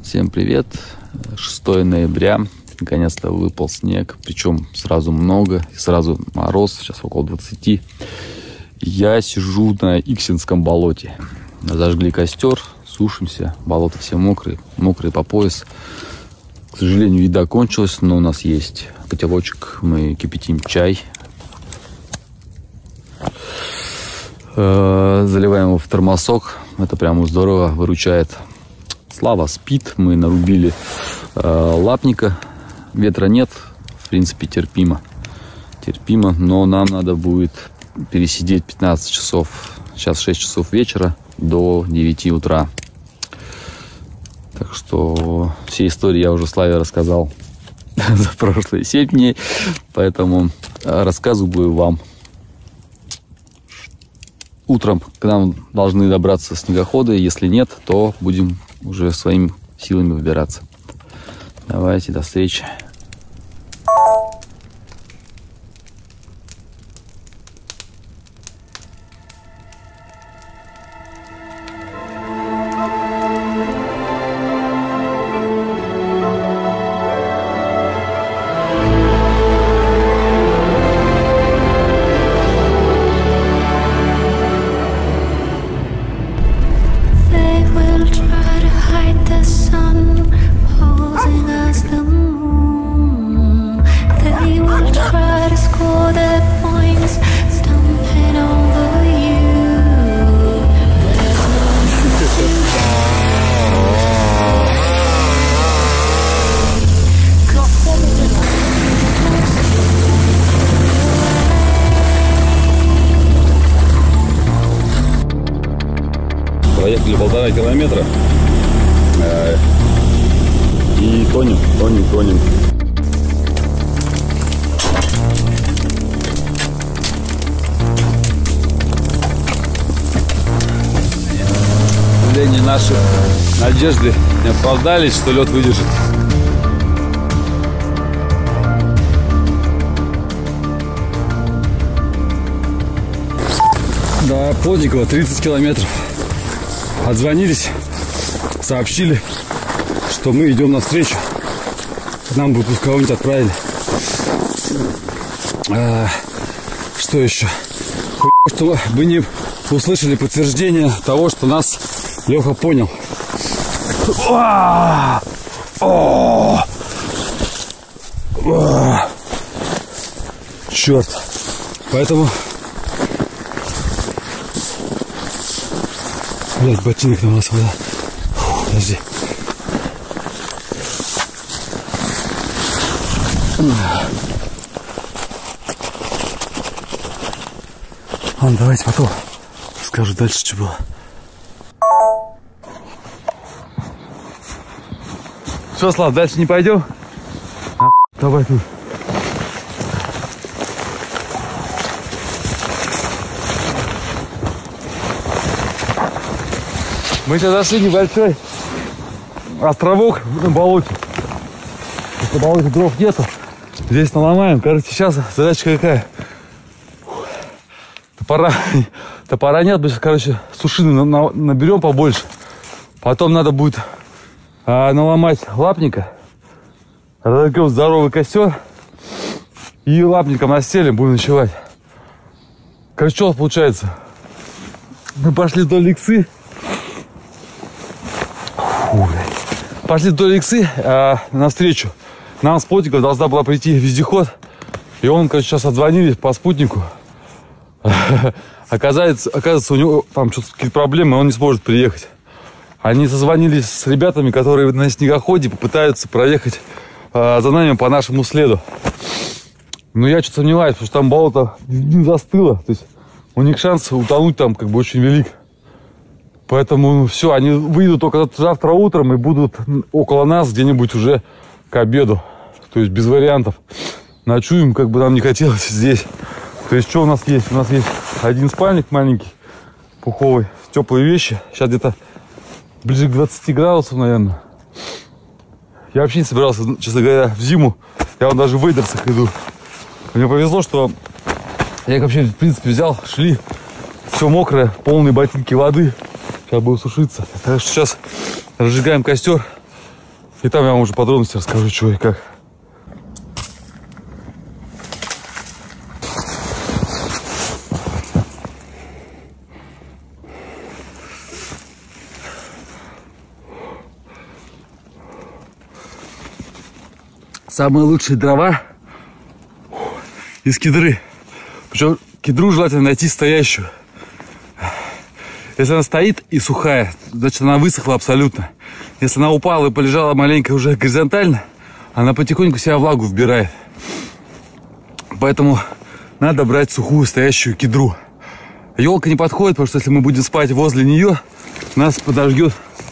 Всем привет! 6 ноября. Наконец-то выпал снег, причем сразу много, и сразу мороз, сейчас около 20. Я сижу на Иксинском болоте. Зажгли костер, сушимся, болото все мокрые по пояс. К сожалению, еда кончилась, но у нас есть котелочек, мы кипятим чай. Заливаем его в термосок, это прямо здорово выручает. Слава спит, мы нарубили лапника, ветра нет, в принципе терпимо, но нам надо будет пересидеть 15 часов, сейчас 6 часов вечера до 9 утра. Так что все истории я уже Славе рассказал за прошлые 7 дней, поэтому рассказываю вам. Утром к нам должны добраться снегоходы, если нет, то будем уже своими силами выбираться. Давайте, до встречи. Проехали 1,5 километра и тонем. К сожалению, наши надежды не оправдались, что лед выдержит. До Плотникова 30 километров. Отзвонились, сообщили, что мы идем навстречу. Нам бы пусть кого-нибудь отправили. Что еще? Что вы не услышали подтверждение того, что нас Леха понял. Черт. Поэтому... Блять, ботинок на нас вода. Подожди. Ладно, давайте потом скажу дальше, что было. Что, Слав, дальше не пойдем? Давай тут. Мы сейчас зашли в небольшой островок на болоте. На болоте дров нету. Здесь наломаем. Короче, сейчас задача какая? Топора нет. Короче, сушины наберем побольше. Потом надо будет наломать лапника. Разожгем здоровый костер. И лапником настелим, будем ночевать. Короче, что получается? Мы пошли вдоль Иксы. Пошли вдоль Иксы навстречу. Нам с Плотников должна была прийти вездеход. И он, короче, сейчас отзвонили по спутнику. Оказывается, у него там что-то какие-то проблемы, он не сможет приехать. Они созвонились с ребятами, которые на снегоходе попытаются проехать за нами по нашему следу. Но я что-то сомневаюсь, потому что там болото застыло. То есть у них шанс утонуть там как бы очень велик. Поэтому все, они выйдут только завтра утром и будут около нас где-нибудь уже к обеду. То есть без вариантов. Ночуем, как бы нам не хотелось здесь. То есть что у нас есть? У нас есть один спальник маленький, пуховый, теплые вещи. Сейчас где-то ближе к 20 градусов, наверное. Я вообще не собирался, честно говоря, в зиму. Я вон даже в вейдерсах иду. Мне повезло, что я их вообще, в принципе, взял, шли. Все мокрое, полные ботинки воды. Сейчас будем сушиться. Так что сейчас разжигаем костер. И там я вам уже подробности расскажу, что и как. Самые лучшие дрова из кедры. Причем кедру желательно найти стоящую. Если она стоит и сухая, значит она высохла абсолютно. Если она упала и полежала маленько уже горизонтально, она потихоньку себя влагу вбирает. Поэтому надо брать сухую стоящую кедру. Елка не подходит, потому что если мы будем спать возле нее, нас подожгет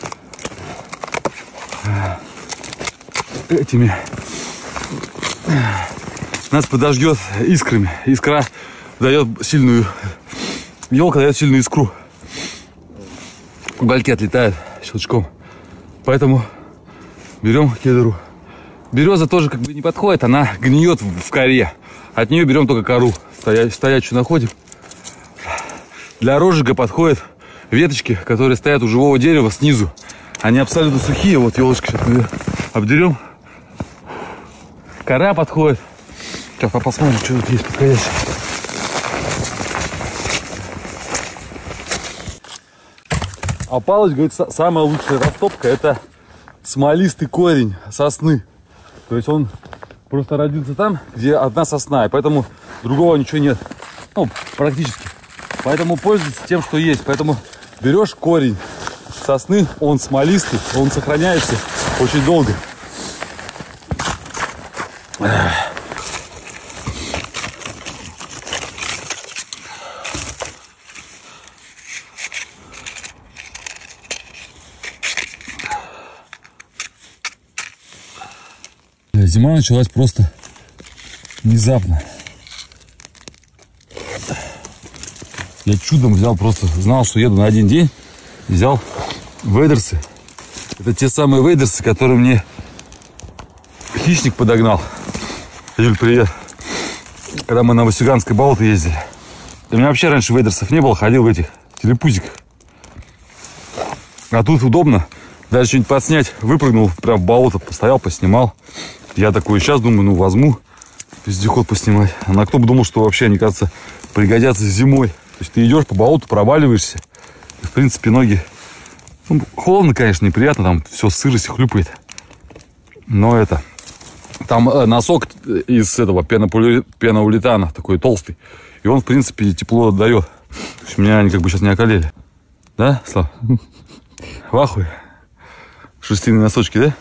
этими... Нас подожгет искрами. Искра дает сильную... Елка дает сильную искру. Угольки отлетают щелчком. Поэтому берем кедру. Береза тоже как бы не подходит, она гниет в коре. От нее берем только кору. Стоячую находим. Для розжига подходят веточки, которые стоят у живого дерева снизу. Они абсолютно сухие. Вот елочка сейчас мы обдерем. Кора подходит. Сейчас посмотрим, что тут есть подходящее. А Палыч говорит, самая лучшая растопка — это смолистый корень сосны. То есть он просто родился там, где одна сосна, и поэтому другого ничего нет. Ну, практически. Поэтому пользуйтесь тем, что есть. Поэтому берешь корень сосны, он смолистый, он сохраняется очень долго. Зима началась просто внезапно. Я чудом взял, просто знал, что еду на один день. Взял вейдерсы. Это те самые вейдерсы, которые мне хищник подогнал. Юль, привет. Когда мы на Васюганское болото ездили. У меня вообще раньше вейдерсов не было, ходил в этих телепузиках. А тут удобно. Даже что-нибудь подснять. Выпрыгнул прям в болото, постоял, поснимал. Я такой сейчас думаю, ну возьму вездеход поснимать. А кто бы думал, что вообще они, кажется, пригодятся зимой. То есть ты идешь по болоту, проваливаешься. И, в принципе, ноги... Ну, холодно, конечно, неприятно. Там все сырость хлюпает. Но это... Там носок из этого пеноуретана, такой толстый. И он, в принципе, тепло дает. То есть меня они как бы сейчас не околели. Да, Слав? В ахуе. Шерстяные носочки, да?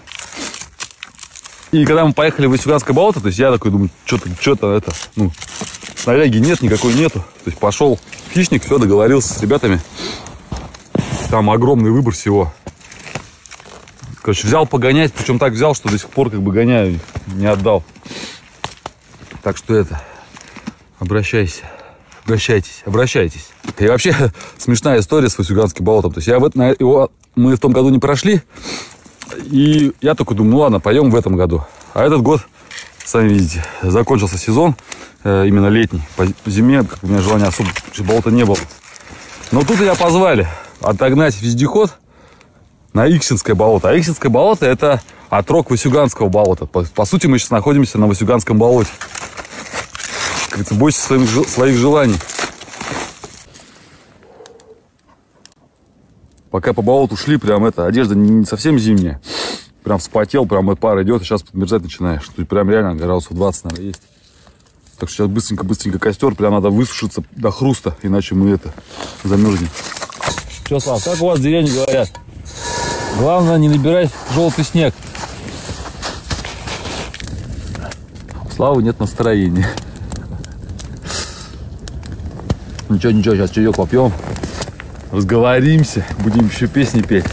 И когда мы поехали в Васюганское болото, то есть я такой думаю, что-то это, ну, снаряги нет, никакой нету. То есть пошел хищник, все, договорился с ребятами. Там огромный выбор всего. Короче, взял погонять, причем так взял, что до сих пор как бы гоняю, не отдал. Так что это, обращайтесь. И вообще смешная история с Васюганским болотом. То есть его мы в том году не прошли. И я такой думаю, ну ладно, пойдем в этом году. А этот год, сами видите, закончился сезон, именно летний. По зиме у меня желания особо болота не было. Но тут меня позвали отогнать вездеход на Иксинское болото. А Иксинское болото — это отрог Васюганского болота. По сути, мы сейчас находимся на Васюганском болоте. Как говорится, бойся своих желаний. Пока по болоту шли, прям одежда не совсем зимняя. Прям вспотел, прям пар идет, и сейчас подмерзать начинаешь. Тут прям реально градусов 20, наверное, есть. Так что сейчас быстренько костер, прям надо высушиться до хруста, иначе мы замерзнем. Че, Слав, как у вас в деревне говорят? Главное, не набирать желтый снег. У Славы нет настроения. Ничего, сейчас чаек попьем. Разговоримся, будем еще песни петь.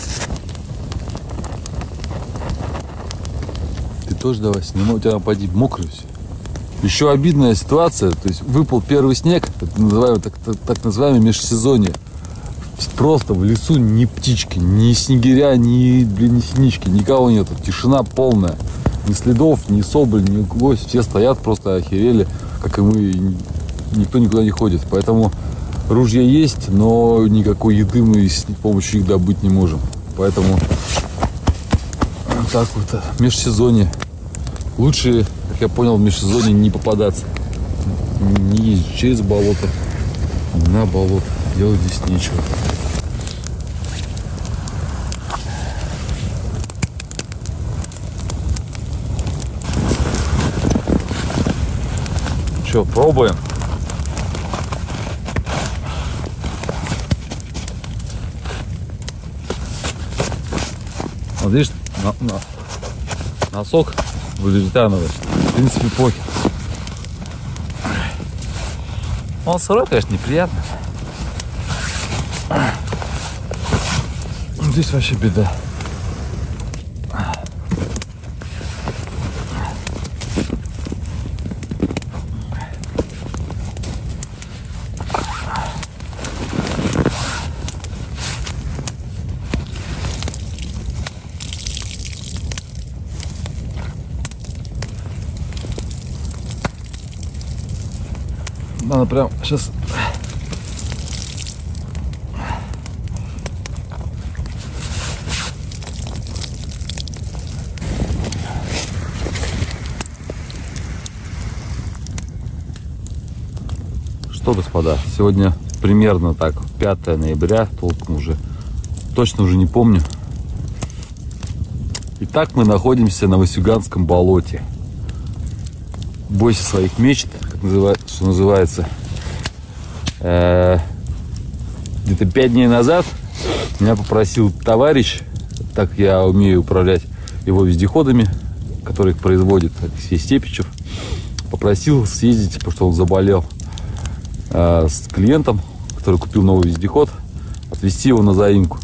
Ты тоже давай снимай, у тебя поди мокрый все. Еще обидная ситуация, то есть выпал первый снег, это называемый, так называемое межсезонье. Просто в лесу ни птички, ни снегиря, ни синички, никого нету, тишина полная. Ни следов, ни соболь, ни гвоздь, все стоят, просто охерели, как и мы, никто никуда не ходит. Поэтому ружья есть, но никакой еды мы с помощью их добыть не можем. Поэтому Вот так вот, в межсезонье. Лучше, как я понял, в межсезонье не попадаться. Не ездить через болото, на болото. Делать здесь нечего. Что, пробуем? Вот видишь, носок валерьяновый. В принципе, покер. Он сырой, конечно, неприятно. Здесь вообще беда. Надо прям сейчас. Что, господа, сегодня примерно так, 5 ноября, толком уже, точно уже не помню. Итак, мы находимся на Васюганском болоте. Бойся своих мечт, что называется. Где-то 5 дней назад меня попросил товарищ, так я умею управлять его вездеходами, который их производит, Алексей Степичев, попросил съездить, потому что он заболел, с клиентом, который купил новый вездеход, отвезти его на заимку.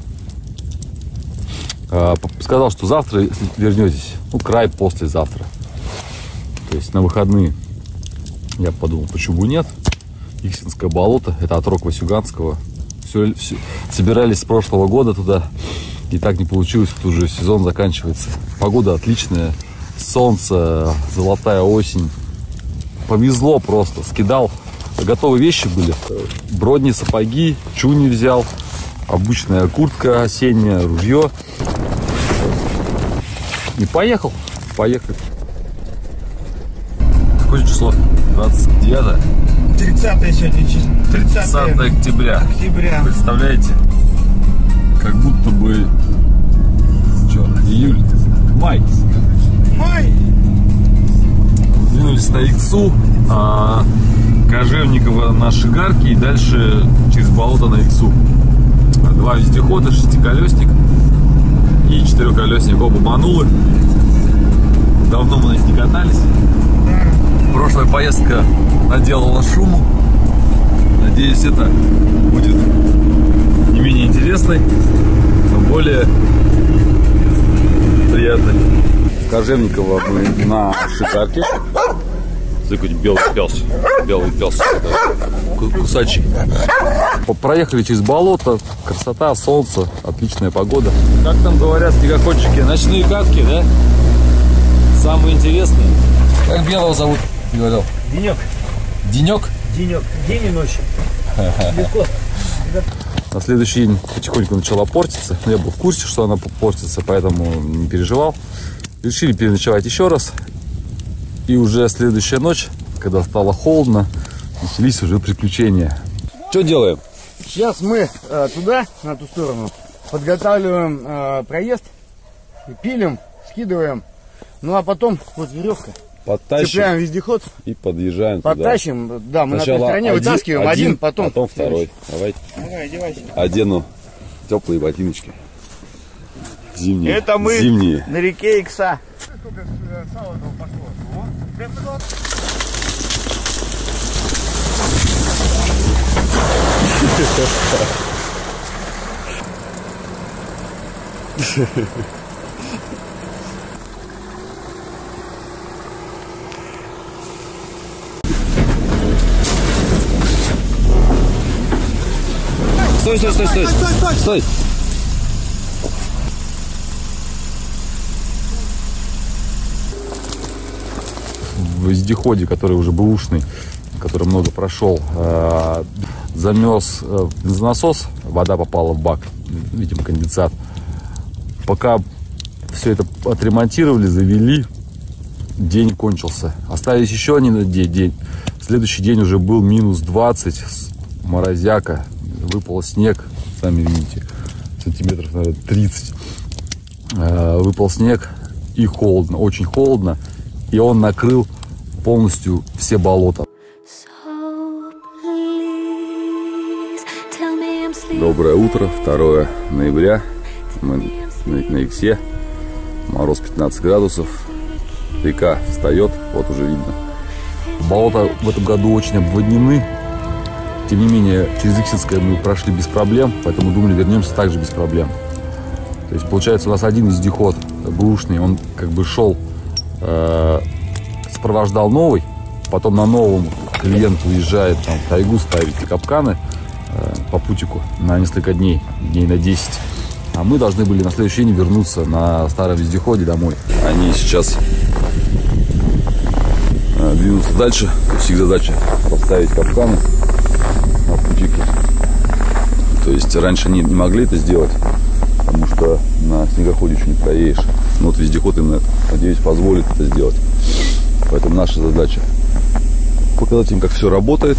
Сказал, что завтра, если вернетесь, ну, край послезавтра, то есть на выходные. Я подумал, почему бы нет. Иксинское болото, это отрог Васюганского. Все, собирались с прошлого года туда, и так не получилось, тут уже сезон заканчивается. Погода отличная, солнце, золотая осень. Повезло просто, скидал. Готовые вещи были, бродни, сапоги, чуни взял, обычная куртка осенняя, ружье. И поехали. Какое число? 29? 30 сегодня число. 30 октября. Представляете? Как будто бы июль, май. Двинулись на Иксу, Кожевниково на Шигарке и дальше через болото на Иксу. 2 вездехода, 6-колесник и 4-колесник, оба манулы. Давно мы на них не катались. Прошлая поездка наделала шуму. Надеюсь, это будет не менее интересной, но более приятной. В Кожевниково мы на Шигарке. Смотри, белый пес, кусачий. Проехали через болото, красота, солнце, отличная погода. Как там говорят снегоходчики, ночные катки, да? Самые интересные. Как белого зовут? Говорил. Денек. Денек? Денек. День и ночь. Легко. На следующий день потихоньку начала портиться. Я был в курсе, что она портится, поэтому не переживал. Решили переночевать еще раз. И уже следующая ночь, когда стало холодно, начались уже приключения. Что делаем? Сейчас мы туда, на ту сторону, подготавливаем проезд, пилим, скидываем. Ну а потом вот веревка. Подтащим. Цепляем вездеход. И подъезжаем подтащим, туда. Да, мы сначала на той стороне вытаскиваем один, потом второй. Давай. Давай, одевайся. Одену теплые ботиночки. Зимние. Это мы зимние. На реке Икса. Стой, стой, стой, стой, стой, стой. В вездеходе, который уже бэушный, который много прошел, замерз бензонасос, вода попала в бак, видимо, конденсат. Пока все это отремонтировали, завели. День кончился. Остались еще один день. Следующий день уже был минус 20, морозяка, выпал снег, сами видите, сантиметров, наверное, 30. Выпал снег и холодно, очень холодно, и он накрыл полностью все болота. Доброе утро, 2 ноября, мы на Иксе, мороз 15 градусов, река встает, вот уже видно. Болота в этом году очень обводнены, тем не менее через Иксинское мы прошли без проблем, поэтому думали, вернемся также без проблем. То есть получается у нас один вездеход бэушный, он как бы шел, сопровождал новый, потом на новом клиент уезжает там, в тайгу ставить капканы по путику на несколько дней, дней на 10. А мы должны были на следующий день вернуться на старом вездеходе домой. Они сейчас двинутся дальше. То есть их задача поставить капканы на путике. То есть раньше они не могли это сделать, потому что на снегоходе еще не проедешь. Но вот вездеход им, надеюсь, позволит это сделать. Поэтому наша задача показать им, как все работает.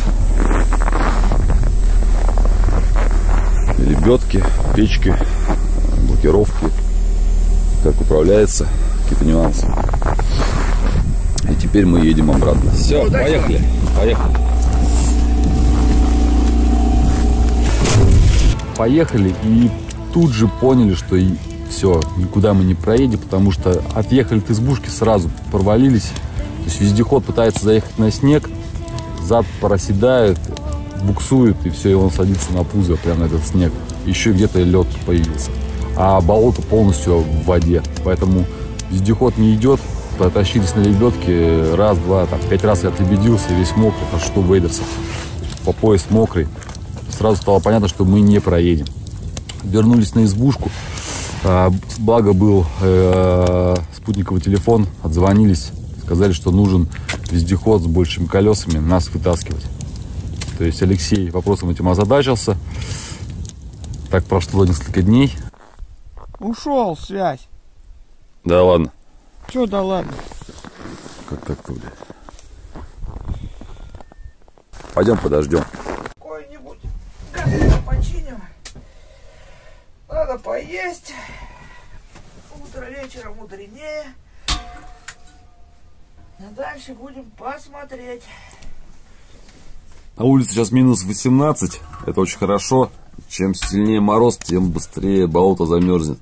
Лебедки, печки, блокировки, как управляется, какие-то нюансы. И теперь мы едем обратно. Все, поехали. Поехали и тут же поняли, что все, никуда мы не проедем, потому что отъехали от избушки, сразу провалились. То есть вездеход пытается заехать на снег, зад проседает, буксует, и все, и он садится на пузо прямо на этот снег. Еще где-то лед появился. А болото полностью в воде. Поэтому вездеход не идет. Потащились на лебедке. Раз, два, там, 5 раз я отлебедился, весь мокрый, аж что вейдерса. По пояс мокрый. Сразу стало понятно, что мы не проедем. Вернулись на избушку. Благо был спутниковый телефон. Отзвонились. Сказали, что нужен вездеход с большими колесами. Нас вытаскивать. То есть Алексей вопросом этим озадачился. Так прошло несколько дней. Ушел связь. Да ладно. Че да ладно? Как так-то, блядь? Пойдем подождем. Какой-нибудь газель починим. Надо поесть. Утро вечером мудренее. А дальше будем посмотреть. На улице сейчас минус 18. Это очень хорошо. Чем сильнее мороз, тем быстрее болото замерзнет.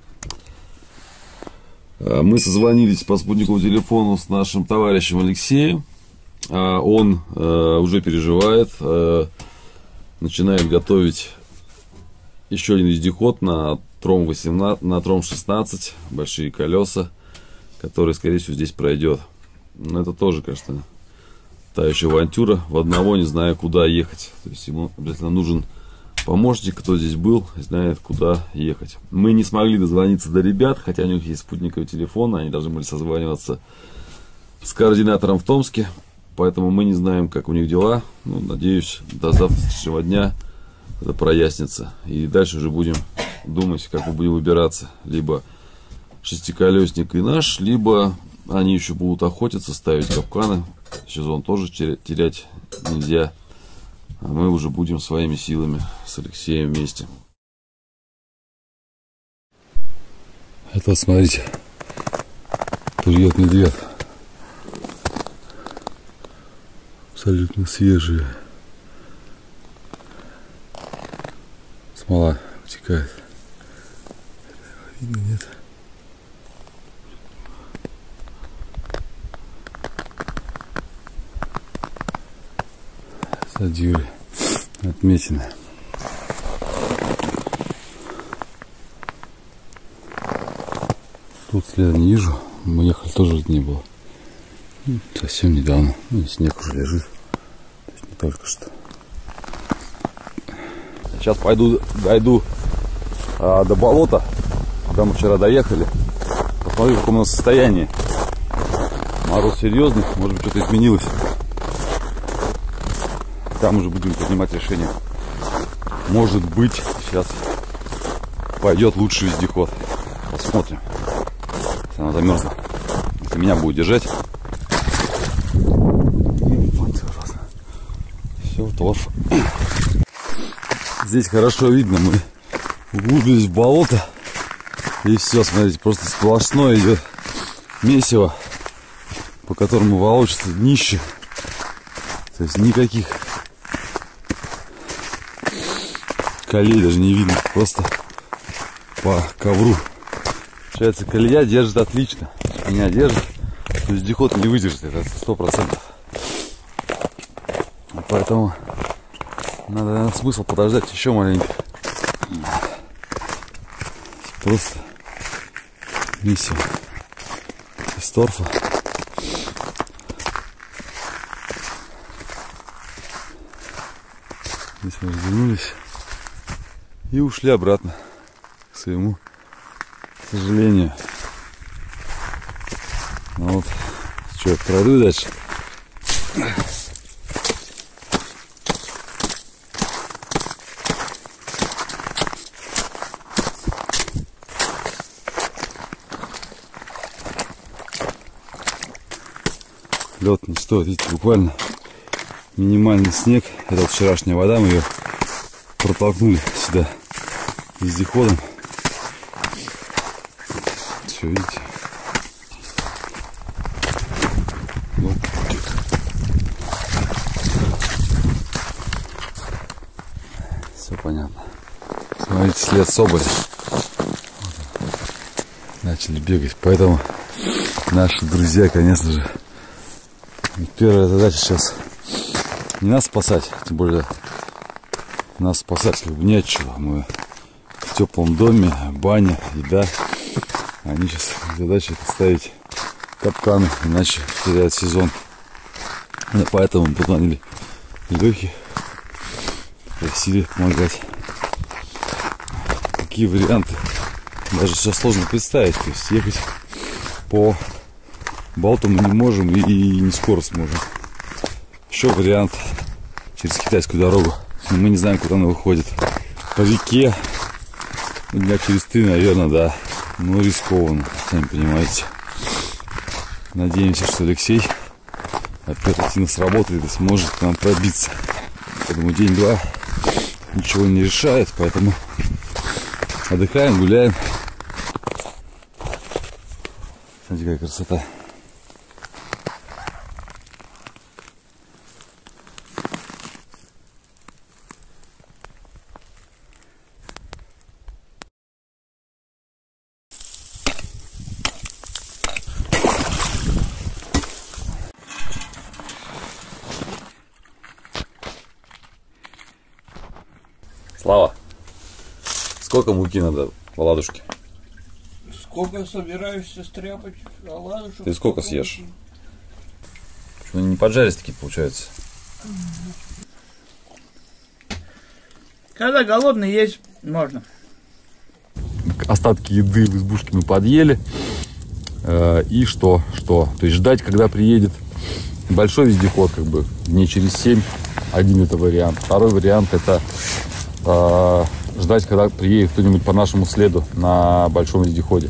Мы созвонились по спутниковому телефону с нашим товарищем Алексеем. Он уже переживает. Начинает готовить еще один вездеход на Тром 18, на Тром 16. Большие колеса, который, скорее всего, здесь пройдет. Но это тоже, конечно, та еще авантюра. В одного не знаю, куда ехать. То есть ему обязательно нужен помощник, кто здесь был, знает, куда ехать. Мы не смогли дозвониться до ребят, хотя у них есть спутниковый телефон, они должны были созваниваться с координатором в Томске, поэтому мы не знаем, как у них дела. Ну, надеюсь, до завтрашнего дня это прояснится. И дальше уже будем думать, как мы будем выбираться. Либо шестиколесник и наш, либо они еще будут охотиться, ставить капканы. Сезон тоже терять нельзя. А мы уже будем своими силами с Алексеем вместе. Это, смотрите, плюет медведь. Абсолютно свежие. Смола утекает. Видно, нет? Садили. Отмечено. Тут следа не вижу. Мы ехали, тоже не было. Совсем недавно. Ну, снег уже лежит. То есть не только что. Сейчас дойду до болота. Куда мы вчера доехали. Посмотрю, в каком у нас состоянии. Мороз серьезный. Может быть, что-то изменилось. Там уже будем принимать решение. Может быть, сейчас пойдет лучший вездеход. Посмотрим. Она замерзла. Если меня будет держать. Все, торф. Здесь хорошо видно, мы углубились в болото. И все, смотрите, просто сплошное идет месиво, по которому волочится днище. То есть никаких колей даже не видно, просто по ковру. Получается, колея держит отлично. Меня держит. То есть вездеход не выдержит, это 100%. Поэтому надо, наверное, смысл подождать еще маленько. Просто месиво из торфа. Здесь мы развернулись и ушли обратно к своему сожалению. Ну вот, что, я пройду дальше. Лед не стоит, видите, буквально минимальный снег. Это вот вчерашняя вода, мы ее протолкнули сюда вездеходом. Все, видите? Ну, все понятно. Смотрите, след соболя. Начали бегать, поэтому наши друзья, конечно же, первая задача сейчас не нас спасать, тем более нас спасать как бы нечего. Мы в теплом доме, баня, еда. Они сейчас задача это ставить капканы, иначе теряют сезон. И поэтому мы позвонили Лехе, просили помогать. Какие варианты даже сейчас сложно представить. То есть ехать по болоту мы не можем и не скоро сможем. Еще вариант через китайскую дорогу. Но мы не знаем, куда она выходит. По реке. Дня через 3, наверное, да. Но рискованно, сами понимаете. Надеемся, что Алексей оперативно сработает и сможет к нам пробиться. Я думаю, день-два ничего не решает, поэтому отдыхаем, гуляем. Смотрите, какая красота. Слава, сколько муки надо в оладушке? Сколько собираешься стряпать оладушек? Ты сколько съешь? Почему они не поджарить такие получаются? Когда голодный, есть можно. Остатки еды в избушке мы подъели. И что? То есть ждать, когда приедет большой вездеход, как бы дней через 7. Один это вариант. Второй вариант это ждать, когда приедет кто-нибудь по нашему следу на большом вездеходе.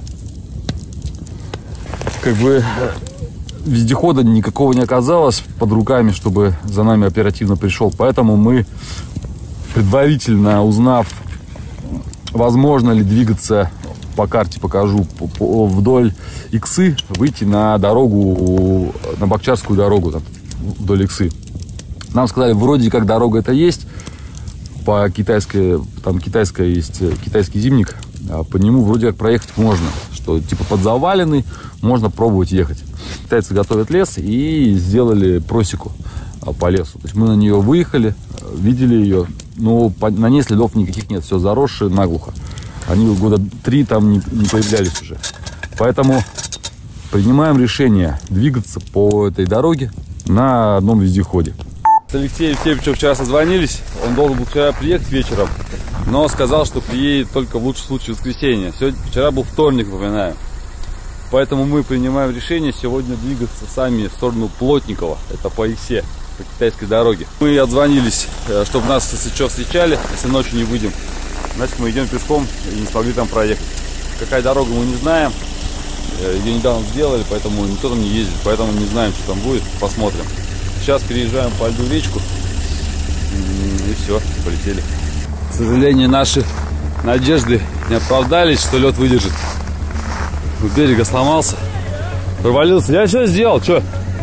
Как бы вездехода никакого не оказалось под руками, чтобы за нами оперативно пришел. Поэтому мы, предварительно узнав, возможно ли двигаться, по карте покажу, вдоль Иксы, выйти на дорогу, на Бакчарскую дорогу, там, вдоль Иксы. Нам сказали, вроде как дорога это есть. По китайской, там китайская есть, китайский зимник, а по нему вроде как проехать можно, что типа под заваленный можно пробовать ехать. Китайцы готовят лес и сделали просеку по лесу. То есть мы на нее выехали, видели ее, но на ней следов никаких нет, все заросшее наглухо. Они года 3 там не появлялись уже. Поэтому принимаем решение двигаться по этой дороге на одном вездеходе. С Алексеем Евсеевичем вчера созвонились, он должен был вчера приехать вечером, но сказал, что приедет только в лучшем случае в воскресенье. Вчера был вторник, напоминаю. Поэтому мы принимаем решение сегодня двигаться сами в сторону Плотникова, это по Иксе, по китайской дороге. Мы отзвонились, чтобы нас, если что, встречали, если ночью не выйдем, значит мы идем пешком и не смогли там проехать. Какая дорога, мы не знаем, Ее недавно сделали, поэтому никто там не ездит, поэтому не знаем, что там будет. Посмотрим. Сейчас переезжаем по льду речку. И все, полетели. К сожалению, наши надежды не оправдались, что лед выдержит. У берега сломался. Провалился. Я что сделал? Что?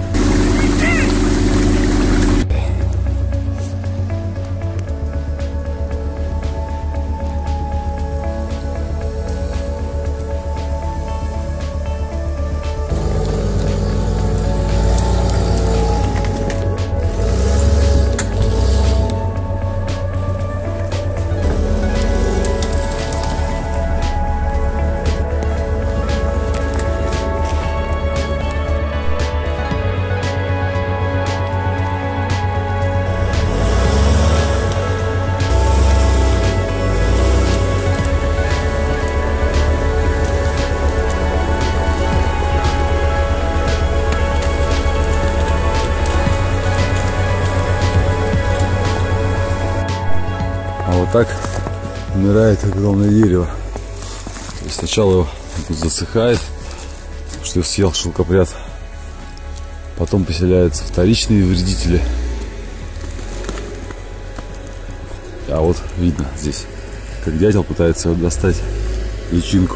А вот так умирает огромное дерево. То есть сначала его засыхает, потому что его съел шелкопряд. Потом поселяются вторичные вредители. А вот видно здесь, как дятел пытается вот достать личинку.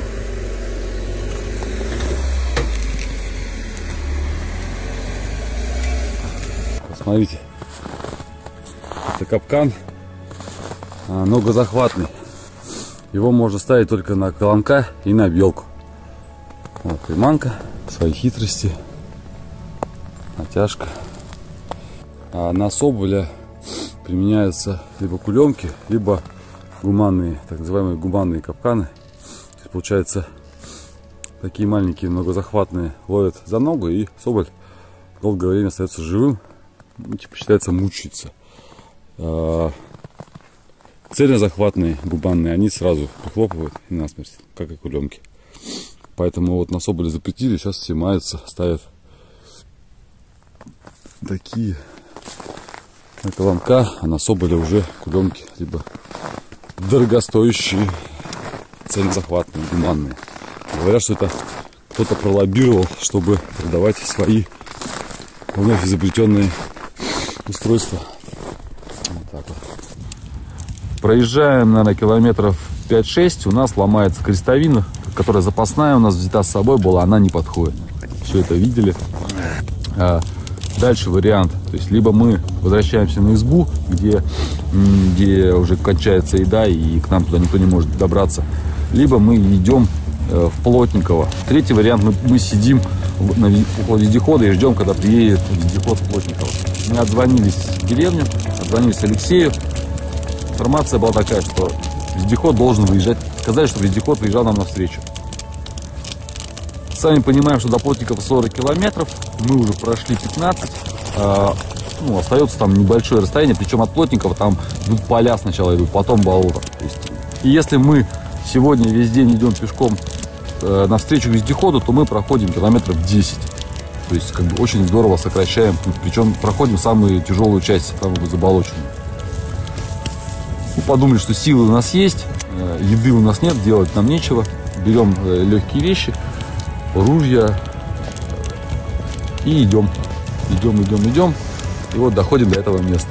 Посмотрите, это капкан. Многозахватный. Его можно ставить только на колонка и на белку. Вот приманка, свои хитрости, натяжка. А на соболя применяются либо кулемки, либо гуманные, так называемые гуманные капканы. То есть, получается, такие маленькие многозахватные ловят за ногу, и соболь долгое время остается живым, ну, типа считается мучается. Цельнозахватные губанные, они сразу прихлопывают и насмерть, как и кулемки. Поэтому вот на соболе запретили, сейчас все маются, ставят такие на колонка, а на соболе уже кулемки, либо дорогостоящие цельнозахватные, гуманные. Говорят, что это кто-то пролоббировал, чтобы продавать свои вновь изобретенные устройства. Вот так вот. Проезжаем, наверное, километров 5-6, у нас ломается крестовина, которая запасная у нас взята с собой была, она не подходит. Все это видели. Дальше вариант, то есть либо мы возвращаемся на избу, где уже кончается еда и к нам туда никто не может добраться, либо мы идем в Плотниково. Третий вариант, мы сидим около вездехода и ждем, когда приедет вездеход в Плотниково. Мы отзвонились в деревню, отзвонились Алексею. Информация была такая, что вездеход должен выезжать. Сказали, что вездеход выезжал нам навстречу. Сами понимаем, что до Плотникова 40 километров. Мы уже прошли 15. Остается там небольшое расстояние. Причем от Плотникова там идут поля сначала идут, потом болото. То есть, и если мы сегодня весь день идем пешком навстречу вездеходу, то мы проходим километров 10. То есть как бы очень здорово сокращаем путь. Причем проходим самую тяжелую часть, самую заболоченную. Подумали, что силы у нас есть, еды у нас нет, делать нам нечего. Берем легкие вещи, ружья и идем. Идем. И вот доходим до этого места.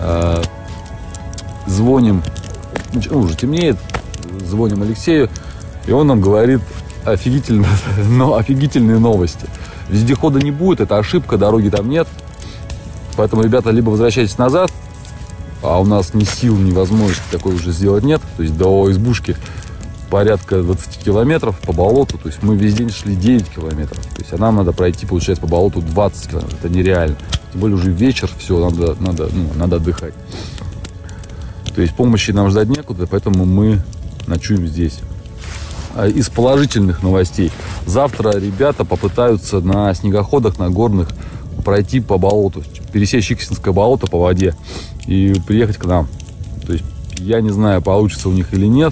Звоним, уже темнеет, звоним Алексею, и он нам говорит офигительные новости. Вездехода не будет, это ошибка, дороги там нет. Поэтому, ребята, либо возвращайтесь назад, а у нас ни сил, ни возможности такой уже сделать нет. То есть до избушки порядка 20 километров по болоту. То есть мы весь день шли 9 километров. То есть нам надо пройти, получается, по болоту 20 километров. Это нереально. Тем более уже вечер, все, надо отдыхать. То есть помощи нам ждать некуда, поэтому мы ночуем здесь. Из положительных новостей. Завтра ребята попытаются на снегоходах, на горных пройти по болоту, пересечь Чиксинское болото по воде и приехать к нам. То есть я не знаю, получится у них или нет.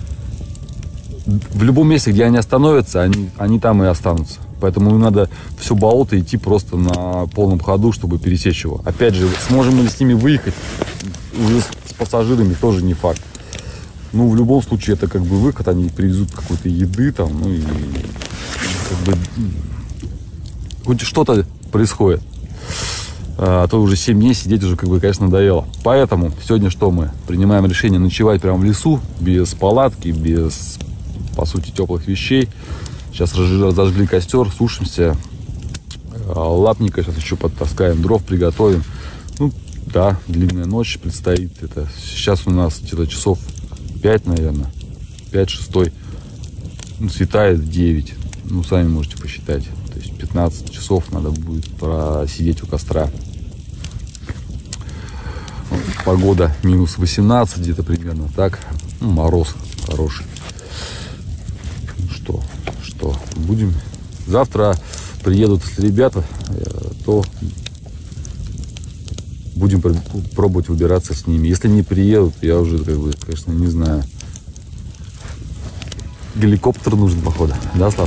В любом месте, где они остановятся, они там и останутся. Поэтому им надо все болото идти просто на полном ходу, чтобы пересечь его. Опять же, сможем ли с ними выехать уже с пассажирами, тоже не факт. Ну, в любом случае, это как бы выход, они привезут какой-то еды там, ну и как бы хоть что-то происходит. А то уже 7 дней сидеть уже, как бы, конечно, надоело. Поэтому сегодня что мы? Принимаем решение ночевать прямо в лесу, без палатки, без, по сути, теплых вещей. Сейчас разожгли костер, сушимся. Лапника сейчас еще подтаскаем, дров приготовим. Ну, да, длинная ночь предстоит. Это сейчас у нас где-то часов 5, наверное. 5-6. Ну, светает в 9. Ну, сами можете посчитать. То есть 15 часов надо будет просидеть у костра. Погода минус 18 где-то примерно. Так, ну, мороз хороший. Что? Будем... Завтра приедут ребята, то будем пробовать выбираться с ними. Если не приедут, я уже, как бы, конечно, не знаю. Геликоптер нужен, походу. Да, Слав?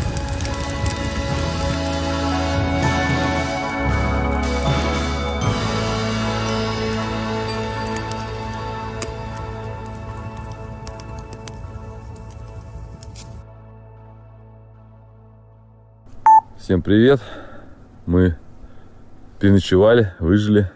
Всем привет! Мы переночевали, выжили.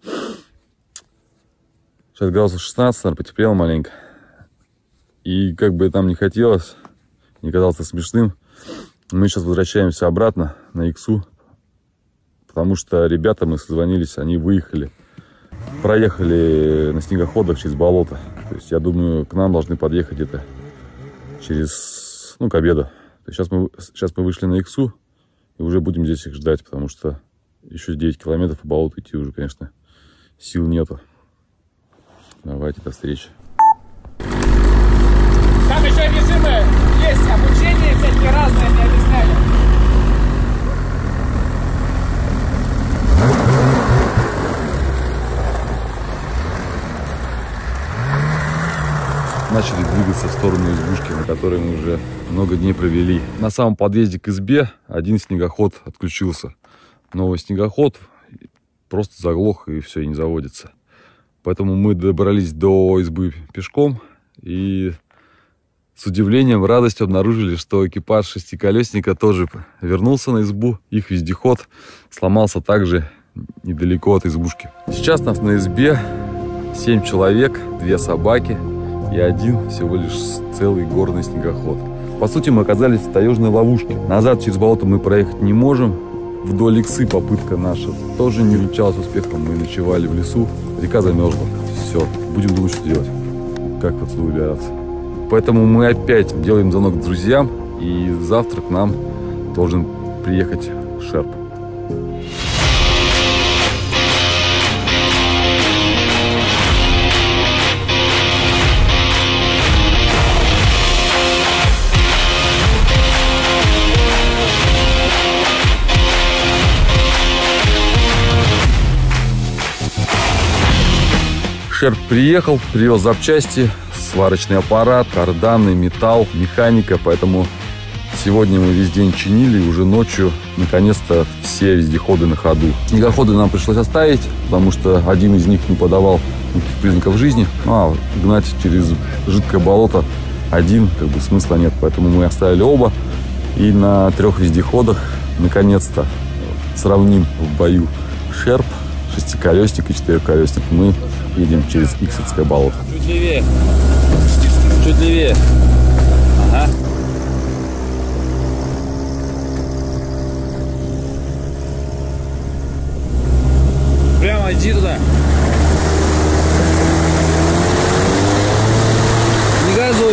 Сейчас градусов 16, наверное, потеплело маленько. И как бы там не хотелось, не казалось смешным, мы сейчас возвращаемся обратно на Иксу, потому что ребята, мы созвонились, они выехали, проехали на снегоходах через болото. То есть, я думаю, к нам должны подъехать где-то через, к обеду. То есть, сейчас мы вышли на Иксу, и уже будем здесь их ждать, потому что еще 9 километров по болоту идти уже, конечно, сил нету. Давайте, до встречи. Там еще режимы есть, обучение всякие разные, мне объясняли. Начали двигаться в сторону избушки, на которой мы уже много дней провели. На самом подъезде к избе один снегоход отключился. Новый снегоход просто заглох и все, и не заводится. Поэтому мы добрались до избы пешком и с удивлением, радостью обнаружили, что экипаж шестиколесника тоже вернулся на избу. Их вездеход сломался также недалеко от избушки. Сейчас нас на избе 7 человек, 2 собаки и один всего лишь целый горный снегоход. По сути, мы оказались в таежной ловушке. Назад через болото мы проехать не можем. Вдоль Иксы попытка наша тоже не увенчалась успехом. Мы ночевали в лесу, река замерзла. Все, будем думать, что делать, как отсюда выбираться. Поэтому мы опять делаем звонок друзьям, и завтра к нам должен приехать Шерп. Шерп приехал, привез запчасти, сварочный аппарат, карданы, металл, механика. Поэтому сегодня мы весь день чинили, и уже ночью наконец-то все вездеходы на ходу. Снегоходы нам пришлось оставить, потому что один из них не подавал никаких признаков жизни. А гнать через жидкое болото один, как бы, смысла нет. Поэтому мы оставили оба. И на 3 вездеходах наконец-то сравним в бою Шерп, шестиколесник и четырехколесник. Мы едем через Иксовское болото. Чуть левее. Чуть левее. Ага. Прямо иди туда. Не газуй.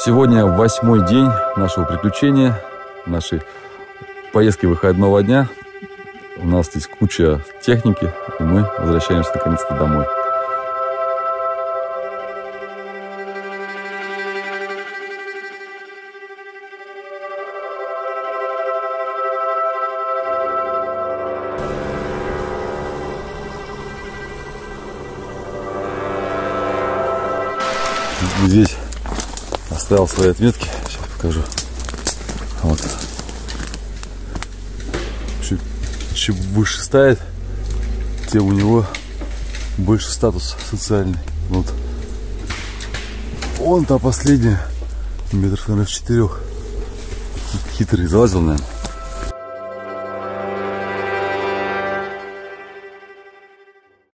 Сегодня 8-й день нашего приключения, нашей поездки выходного дня. У нас здесь куча техники, и мы возвращаемся наконец-то домой. Здесь оставил свои отметки, сейчас покажу. Вот. Чем выше ставит, тем у него больше статус социальный. Вот. Вон та последняя, метров, наверное, в 4. Хитрый залазил, наверное.